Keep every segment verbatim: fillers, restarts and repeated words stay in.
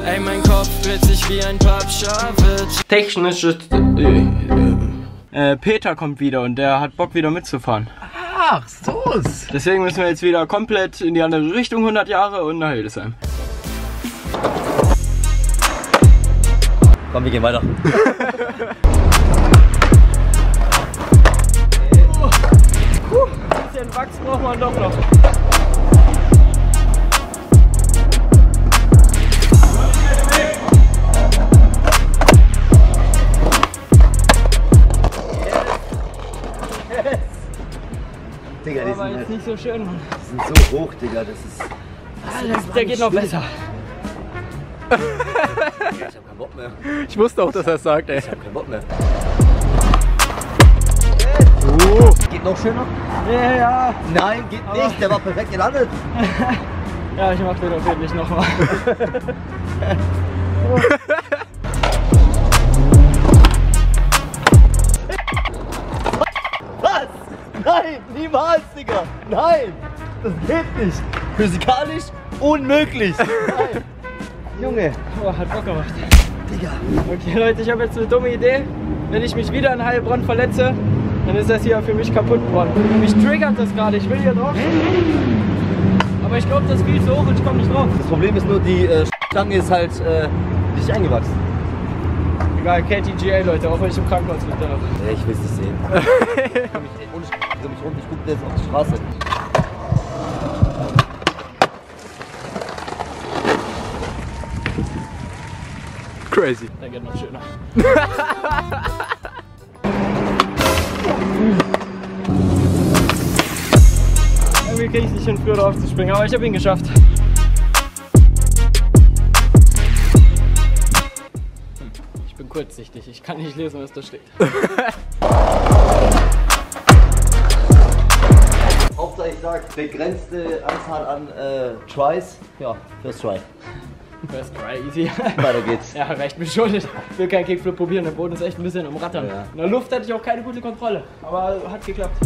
Ey, mein Kopf dreht sich wie ein Pappschaft. Technisches... Äh, äh, Peter kommt wieder und der hat Bock wieder mitzufahren. Ach, so's. Deswegen müssen wir jetzt wieder komplett in die andere Richtung, hundert Jahre und nach Hildesheim. Komm, wir gehen weiter. Oh, ein bisschen Wachs braucht man doch noch. Digga, die aber sind, jetzt nicht so schön, Mann. Die sind so hoch, Digga, das ist... Das ah, der, der geht noch besser. Ich hab keinen Bock mehr. Ich wusste auch, dass er es sagt, ey. Ich hab keinen Bock mehr. Oh. Geht noch schöner? Ja, ja. Nein, geht aber nicht, der war perfekt gelandet. Ja, ich mach den auf jeden Fall nochmal. Was? Nein, niemals, Digga. Nein, das geht nicht. Physikalisch unmöglich. Nein. Junge. Oh, hat Bock gemacht. Digga. Okay, Leute, ich habe jetzt eine dumme Idee. Wenn ich mich wieder in Heilbronn verletze, dann ist das hier für mich kaputt geworden. Mich triggert das gerade, ich will hier drauf. Aber ich glaube, das ist viel zu hoch und ich komme nicht drauf. Das Problem ist nur, die äh, Stange ist halt äh, nicht eingewachsen. Egal, K T G A, Leute, auch wenn ich im Krankenhaus liege. Ja, ich will es nicht sehen. ich kann mich, ey, ohne Sch- ich mich runter, ich gucke jetzt auf die Straße. Crazy. Der geht noch schöner. Irgendwie kriege ich es nicht hin, früher drauf zu springen, aber ich habe ihn geschafft. Ich bin kurzsichtig, ich kann nicht lesen, was da steht. Hauptsache ich sag, begrenzte Anzahl an äh, Tries. Ja, first try. First try, easy. Weiter geht's. Ja, reicht mir schon. Ich will keinen Kickflip probieren, der Boden ist echt ein bisschen am Rattern. Ja. In der Luft hatte ich auch keine gute Kontrolle, aber hat geklappt.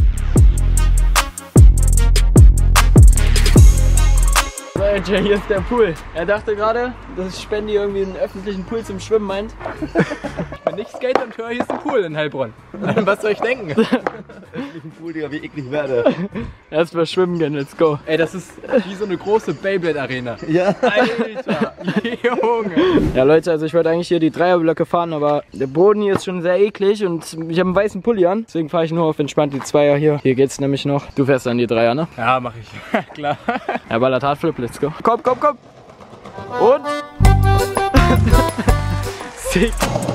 So, Jay, hier ist der Pool. Er dachte gerade, dass Spendi irgendwie einen öffentlichen Pool zum Schwimmen meint. Ich bin nicht Skater und höre, hier ist ein Pool in Heilbronn. Was soll ich denken? Ein Pool, Digga, wie eklig werde. Erstmal schwimmen gehen, let's go. Ey, das ist wie so eine große Beyblade-Arena. Ja. Alter, Junge. Ja Leute, also ich wollte eigentlich hier die Dreierblöcke fahren, aber der Boden hier ist schon sehr eklig und ich habe einen weißen Pulli an. Deswegen fahre ich nur auf entspannt die Zweier hier. Hier geht's nämlich noch. Du fährst dann die Dreier, ne? Ja, mach ich. Klar. Ja, ballert Hardflip, let's go. Komm, komm, komm. Und? Sick.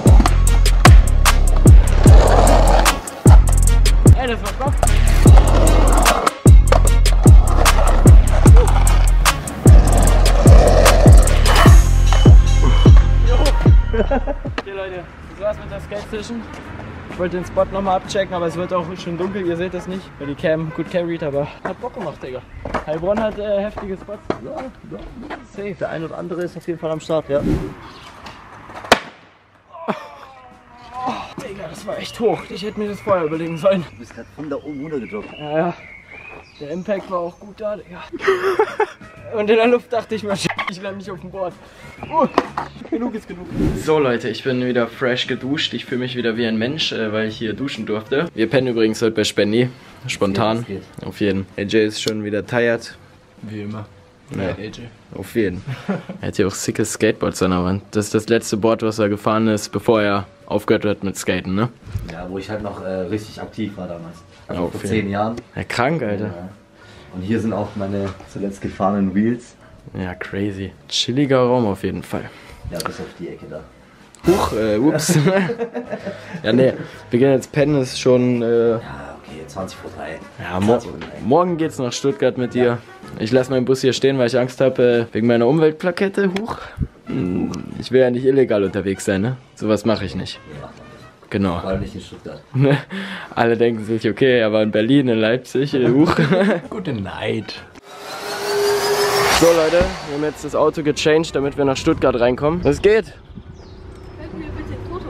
Ey, das war Bock. Okay Leute, das war's mit der Skate Session. Ich wollte den Spot nochmal abchecken, aber es wird auch schon dunkel, ihr seht das nicht, weil die Cam gut carried, aber hat Bock gemacht, Digga. Heilbronn hat äh, heftige Spots. Ja, ja, safe. Der ein oder andere ist auf jeden Fall am Start, ja. Oh, Digga, das war echt hoch. Ich hätte mir das vorher überlegen sollen. Du bist gerade von da oben runtergedroppt. Ja, ja. Der Impact war auch gut da, Digga. Und in der Luft dachte ich mir, ich lande nicht auf dem Board. Uh, genug ist genug. So Leute, ich bin wieder fresh geduscht. Ich fühle mich wieder wie ein Mensch, weil ich hier duschen durfte. Wir pennen übrigens heute bei Spendi. Spontan. Ja, auf jeden. A J ist schon wieder tired. Wie immer. Ja, A J. Auf jeden. Er hat hier auch sickes Skateboards an der Wand. Das ist das letzte Board, was er gefahren ist, bevor er aufgehört hat mit Skaten, ne? Ja, wo ich halt noch äh, richtig aktiv war damals. Also oh, vor viel. zehn Jahren. Ja, krank, Alter. Ja. Und hier sind auch meine zuletzt gefahrenen Wheels. Ja, crazy. Chilliger Raum auf jeden Fall. Ja, bis auf die Ecke da. Huch, äh, ups. Ja, nee, wir gehen jetzt pennen, ist schon, äh, Ja, okay, zwanzig vor drei. ja, mo morgen geht's nach Stuttgart mit dir. Ich lasse meinen Bus hier stehen, weil ich Angst habe, äh, wegen meiner Umweltplakette. Huch. Hm, ich will ja nicht illegal unterwegs sein, ne? Sowas mache ich nicht. Nee, macht man nicht. Genau. Vor allem nicht in Stuttgart. Alle denken sich, okay, er war in Berlin, in Leipzig, äh, huch. Gute Night. So Leute, wir haben jetzt das Auto gechanged, damit wir nach Stuttgart reinkommen. Es geht. Können wir bitte ein Foto machen?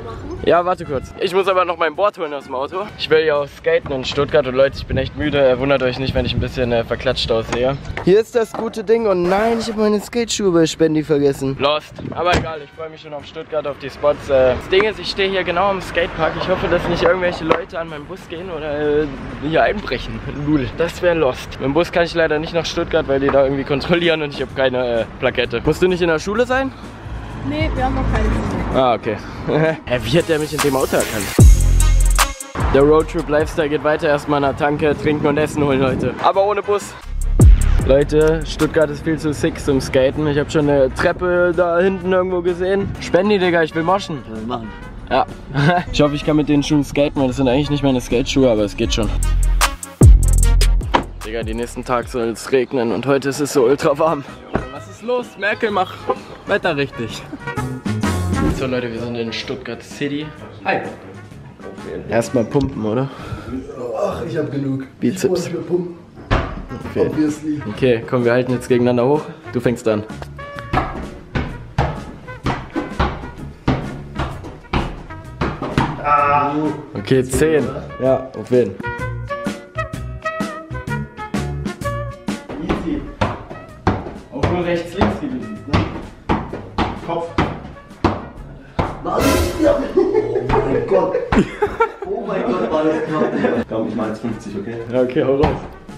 Ja, warte kurz. Ich muss aber noch mein Board holen aus dem Auto. Ich will ja auch skaten in Stuttgart und Leute, ich bin echt müde. Wundert euch nicht, wenn ich ein bisschen äh, verklatscht aussehe. Hier ist das gute Ding und nein, ich habe meine Skateschuhe bei Spendi vergessen. Lost. Aber egal, ich freue mich schon auf Stuttgart, auf die Spots. Äh, das Ding ist, ich stehe hier genau am Skatepark. Ich hoffe, dass nicht irgendwelche Leute an meinen Bus gehen oder äh, hier einbrechen. Lul. Das wäre Lost. Mit dem Bus kann ich leider nicht nach Stuttgart, weil die da irgendwie kontrollieren und ich habe keine äh, Plakette. Musst du nicht in der Schule sein? Nee, wir haben noch keine Schule. Ah, okay. Hä, wie hat der mich in dem Auto erkannt? Der Roadtrip Lifestyle geht weiter. Erstmal an der Tanke trinken und Essen holen, Leute. Aber ohne Bus. Leute, Stuttgart ist viel zu sick zum Skaten. Ich habe schon eine Treppe da hinten irgendwo gesehen. Spendi, Digga, ich will moschen. Was wir machen? Ja. Ich hoffe, ich kann mit den Schuhen skaten, weil das sind eigentlich nicht meine Skateschuhe, aber es geht schon. Digga, die nächsten Tage soll es regnen und heute ist es so ultra warm. Was ist los? Merkel, mach Wetter richtig. So Leute, wir sind in Stuttgart City. Hi. Erstmal pumpen, oder? Ach, ich hab genug. Bizeps. Ich wollte pumpen. Okay. Obviously. Okay, komm, wir halten jetzt gegeneinander hoch. Du fängst an. Okay, zehn. Ja, auf jeden. Easy. Auch nur rechts, links, wie du siehst, ne? Kopf. Ja. Oh mein Gott. Oh mein Gott, war das knapp. Komm, ich mach jetzt fünfzig, okay? Ja, okay, hau raus.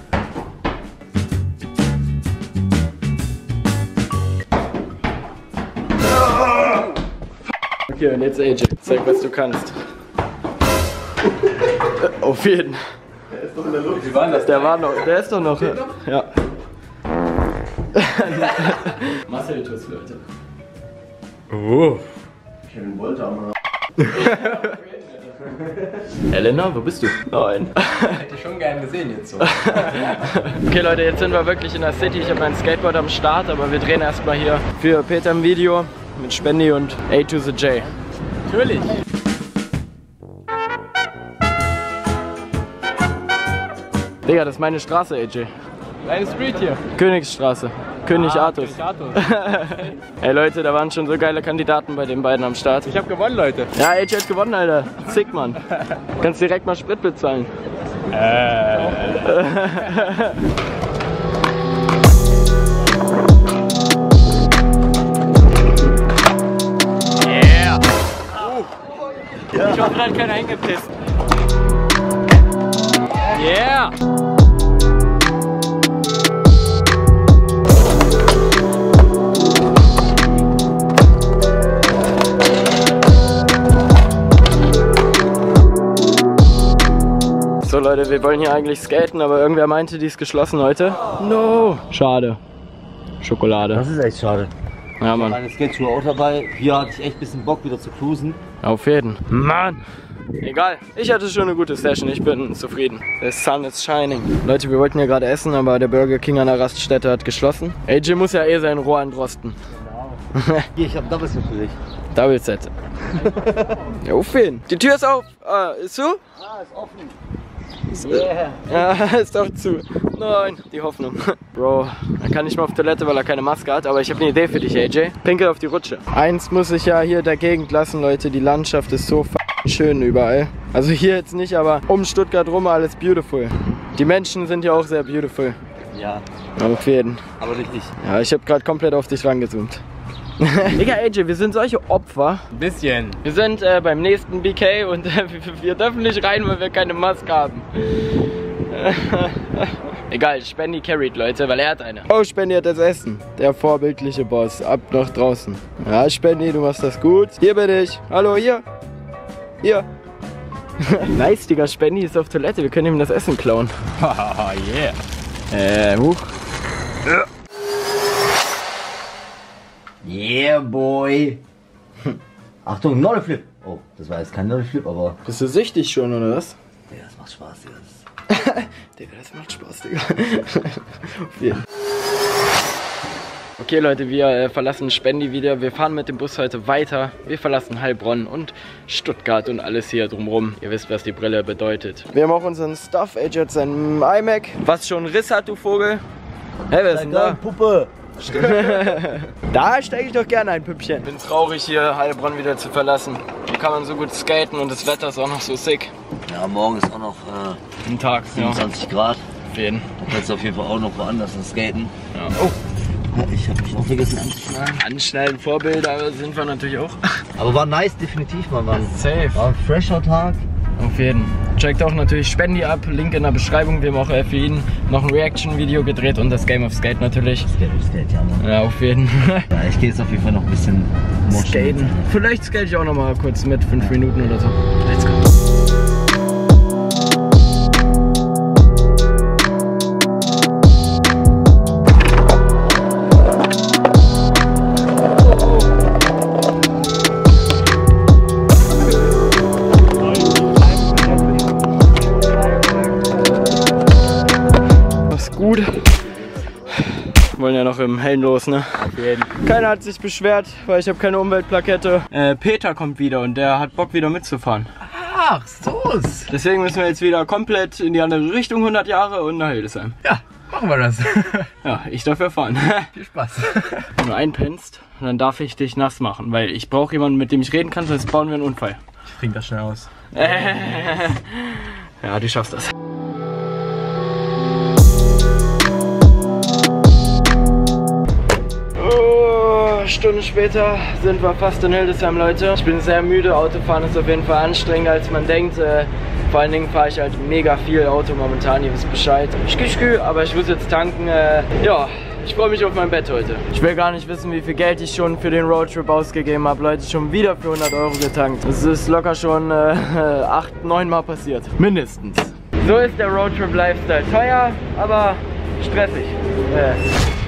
Okay, und jetzt A J, zeig, was du kannst. Auf jeden. Der ist doch in der Luft. Wie war das? Der war noch, der ist doch noch. Ja. Marcel Tuss, Leute. Oh. Kevin Wolter, Mann. Elena, wo bist du? Nein. Hätte ich schon gern gesehen jetzt so. Okay Leute, jetzt sind wir wirklich in der City. Ich habe mein Skateboard am Start, aber wir drehen erstmal hier für Peter ein Video mit Spendi und A to the J. Natürlich. Digga, das ist meine Straße, A J. Deine Street hier. Königsstraße. König Ah, Artus. König Artus. Ey Leute, da waren schon so geile Kandidaten bei den beiden am Start. Ich hab gewonnen, Leute. Ja, A J hat gewonnen, Alter. Sick, Mann. Kannst direkt mal Sprit bezahlen. Äh. Yeah! Ich hoffe, da hat keiner hingepisst. Yeah! So Leute, wir wollen hier eigentlich skaten, aber irgendwer meinte, die ist geschlossen heute. No! Schade. Schokolade. Das ist echt schade. Ja, Mann. Meine Skateschuhe auch dabei. Hier hatte ich echt ein bisschen Bock wieder zu cruisen. Auf jeden. Mann! Egal. Ich hatte schon eine gute Session. Ich bin zufrieden. The sun is shining. Leute, wir wollten ja gerade essen, aber der Burger King an der Raststätte hat geschlossen. A J muss ja eh sein Rohr androsten. Genau. Hier, ich hab Double Set für dich. Double Set. Ja, auf jeden. Die Tür ist auf. Ah, ist zu? Ah, ist offen. Yeah. Ja, ist doch zu. Nein, die Hoffnung. Bro, er kann nicht mal auf Toilette, weil er keine Maske hat, aber ich habe eine Idee für dich, A J. Pinkel auf die Rutsche. Eins muss ich ja hier dagegen lassen, Leute. Die Landschaft ist so f***ing schön überall. Also hier jetzt nicht, aber um Stuttgart rum alles beautiful. Die Menschen sind ja auch sehr beautiful. Ja. Auf jeden. Aber nicht ich. Ja, ich habe gerade komplett auf dich rangezoomt. Digga, A J, wir sind solche Opfer. Ein bisschen. Wir sind äh, beim nächsten B K und äh, wir dürfen nicht rein, weil wir keine Maske haben. Egal, Spendi carried, Leute, weil er hat eine. Oh, Spendi hat das Essen. Der vorbildliche Boss. Ab nach draußen. Ja, Spendi, du machst das gut. Hier bin ich. Hallo, hier. Hier. Nice, Digga, Spendi ist auf Toilette. Wir können ihm das Essen klauen. Haha, yeah. Äh, huch. Yeah, boy. Achtung, Nollie Flip. Oh, das war jetzt kein Nollie Flip, aber... Bist du süchtig schon, oder was? Ja, das macht Spaß, Digga. Digga, das macht Spaß, Digga. Auf jeden. Okay Leute, wir äh, verlassen Spendi wieder. Wir fahren mit dem Bus heute weiter. Wir verlassen Heilbronn und Stuttgart und alles hier drumrum. Ihr wisst, was die Brille bedeutet. Wir haben auch unseren Stuff. A J hat seinen iMac. Was schon Riss hat, du Vogel. Hey, wer ist denn da? Puppe. Da steige ich doch gerne ein Püppchen. Bin traurig hier Heilbronn wieder zu verlassen. Hier kann man so gut skaten und das Wetter ist auch noch so sick. Ja, morgen ist auch noch äh, Ein Tag, siebenundzwanzig ja. Grad. Auf jeden. Da kannst du auf jeden Fall auch noch woanders skaten. Ja. Oh. Ich habe mich auch vergessen anzuschneiden. Anschneiden, Vorbilder sind wir natürlich auch. Aber war nice, definitiv mal. War, Safe. War ein fresher Tag. Auf jeden. Checkt auch natürlich Spendi ab, Link in der Beschreibung. Wir haben auch für ihn noch ein Reaction-Video gedreht und das Game of Skate natürlich. Das Game of Skate, ja, Mann. Ja, auf jeden. Ja, ich gehe jetzt auf jeden Fall noch ein bisschen skaten. Vielleicht skate ich auch noch mal kurz mit, fünf Minuten oder so. Let's go. Gut. Wollen ja noch im Hellen los, ne? Auf jeden. Keiner hat sich beschwert, weil ich habe keine Umweltplakette. Äh, Peter kommt wieder und der hat Bock wieder mitzufahren. Ach, so's. Deswegen müssen wir jetzt wieder komplett in die andere Richtung, hundert Jahre und nach Hildesheim. Ja, machen wir das. Ja, ich darf ja fahren. Viel Spaß. Wenn du einpennst, dann darf ich dich nass machen, weil ich brauche jemanden, mit dem ich reden kann, sonst bauen wir einen Unfall. Ich bring das schnell aus. Ja, du schaffst das. Stunden später sind wir fast in Hildesheim, Leute. Ich bin sehr müde, Autofahren ist auf jeden Fall anstrengender als man denkt. Äh, vor allen Dingen fahre ich halt mega viel Auto momentan, ihr wisst Bescheid. Schkü, aber ich muss jetzt tanken. Äh, ja, ich freue mich auf mein Bett heute. Ich will gar nicht wissen, wie viel Geld ich schon für den Roadtrip ausgegeben habe, Leute. Schon wieder für hundert Euro getankt. Das ist locker schon äh, acht, neun Mal passiert. Mindestens. So ist der Roadtrip-Lifestyle. Teuer, aber stressig. Äh.